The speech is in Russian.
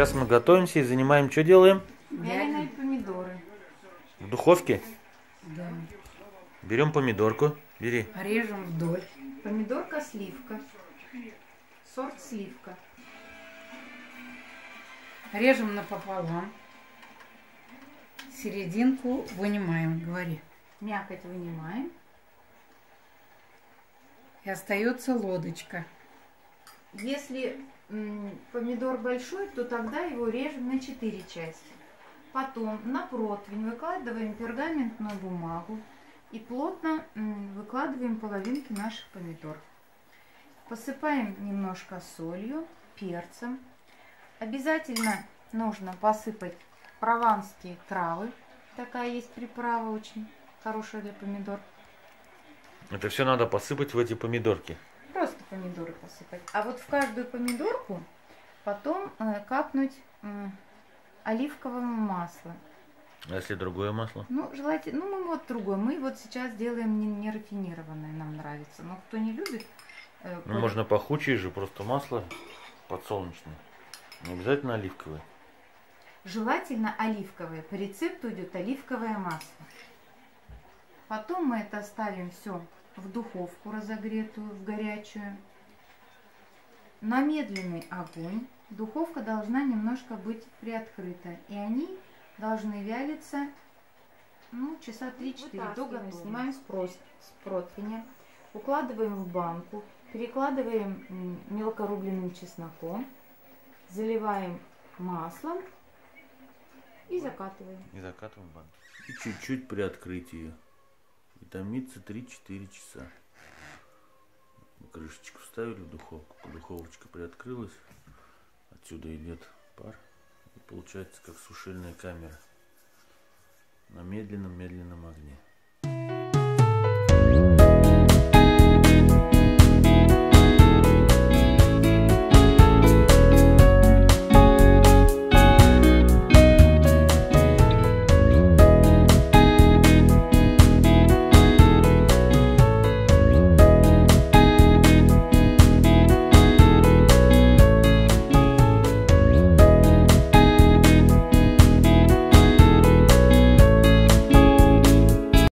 сейчас мы готовимся и занимаем, что делаем? Вяленые помидоры. В духовке? Да. Берем помидорку. Бери. Режем вдоль. Помидорка сливка. Сорт сливка. Режем напополам. Серединку вынимаем, говори. Мякоть вынимаем. И остается лодочка. Если помидор большой, то тогда его режем на 4 части. Потом на противень выкладываем пергаментную бумагу и плотно выкладываем половинки наших помидор. Посыпаем немножко солью, перцем. Обязательно нужно посыпать прованские травы. Такая есть приправа, очень хорошая для помидор. Это все надо посыпать в эти помидорки. Просто помидоры посыпать. А вот в каждую помидорку потом капнуть оливковое масло. А если другое масло? Ну, желательно, мы вот другое. Мы вот сейчас делаем не рафинированное, нам нравится. Но кто не любит... Ну, можно пахучее же, просто масло подсолнечное. Не обязательно оливковое. Желательно оливковое. По рецепту идет оливковое масло. Потом мы это ставим все в духовку разогретую, в горячую. На медленный огонь. Духовка должна немножко быть приоткрыта. И они должны вялиться, ну, часа 3-4 до готовности. Снимаем с противня, укладываем в банку, перекладываем мелкорубленным чесноком, заливаем маслом и закатываем. И закатываем в банку. И чуть-чуть приоткрыть ее. И томится 3-4 часа. Крышечку вставили в духовку, духовочка приоткрылась, отсюда идет пар, и получается как сушильная камера на медленном огне.